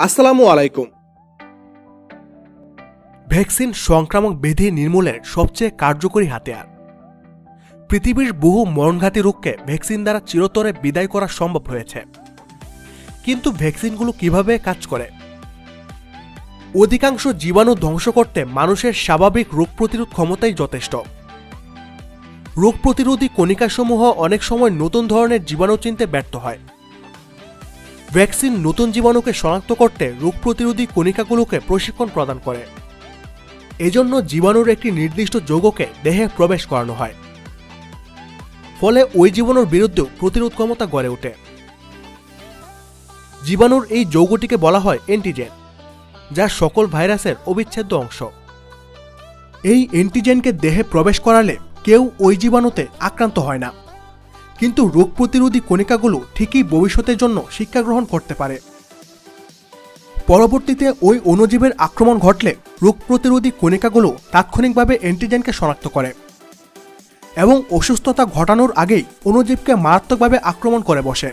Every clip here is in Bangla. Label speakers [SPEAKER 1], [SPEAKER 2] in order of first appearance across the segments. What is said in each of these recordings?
[SPEAKER 1] আসসালামু আলাইকুম। ভ্যাকসিন সংক্রামক ব্যাধি নির্মূলের সবচেয়ে কার্যকরী হাতিয়ার। পৃথিবীর বহু মরণঘাতী রোগকে ভ্যাকসিন দ্বারা চিরতরে বিদায় করা সম্ভব হয়েছে। কিন্তু ভ্যাকসিনগুলো কিভাবে কাজ করে? অধিকাংশ জীবাণু ধ্বংস করতে মানুষের স্বাভাবিক রোগ প্রতিরোধ ক্ষমতাই যথেষ্ট। রোগ প্রতিরোধী কণিকাসমূহ অনেক সময় নতুন ধরনের জীবাণু চিনতে ব্যর্থ হয়। ভ্যাকসিন নতুন জীবাণুকে শনাক্ত করতে রোগ প্রতিরোধী কণিকাগুলোকে প্রশিক্ষণ প্রদান করে। এজন্য জীবাণুর একটি নির্দিষ্ট যৌগকে দেহে প্রবেশ করানো হয়, ফলে ওই জীবাণুর বিরুদ্ধেও প্রতিরোধ ক্ষমতা গড়ে ওঠে। জীবাণুর এই যৌগটিকে বলা হয় অ্যান্টিজেন, যা সকল ভাইরাসের অবিচ্ছেদ্য অংশ। এই অ্যান্টিজেনকে দেহে প্রবেশ করালে কেউ ওই জীবাণুতে আক্রান্ত হয় না, কিন্তু রোগ প্রতিরোধী কণিকাগুলো ঠিকই ভবিষ্যতের জন্য শিক্ষা গ্রহণ করতে পারে। পরবর্তীতে ওই অণুজীবের আক্রমণ ঘটলে রোগ প্রতিরোধী কণিকাগুলো তাৎক্ষণিকভাবে অ্যান্টিজেনকে শনাক্ত করে এবং অসুস্থতা ঘটানোর আগেই অণুজীবকে মারাত্মকভাবে আক্রমণ করে বসে।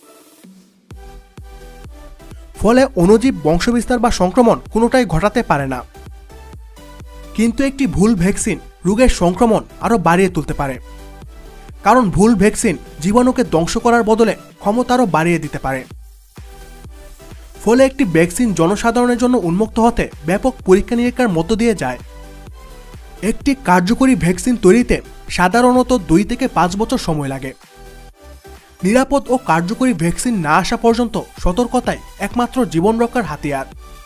[SPEAKER 1] ফলে অণুজীব বংশবিস্তার বা সংক্রমণ কোনোটাই ঘটাতে পারে না। কিন্তু একটি ভুল ভ্যাকসিন রোগের সংক্রমণ আরও বাড়িয়ে তুলতে পারে, কারণ ভুল ভ্যাকসিন জীবাণুকে ধ্বংস করার বদলে ক্ষমতা আরও বাড়িয়ে দিতে পারে। ফলে একটি ভ্যাকসিন জনসাধারণের জন্য উন্মুক্ত হতে ব্যাপক পরীক্ষা নিরীক্ষার মধ্য দিয়ে যায়। একটি কার্যকরী ভ্যাকসিন তৈরিতে সাধারণত 2 থেকে 5 বছর সময় লাগে। নিরাপদ ও কার্যকরী ভ্যাকসিন না আসা পর্যন্ত সতর্কতাই একমাত্র জীবন রক্ষার হাতিয়ার।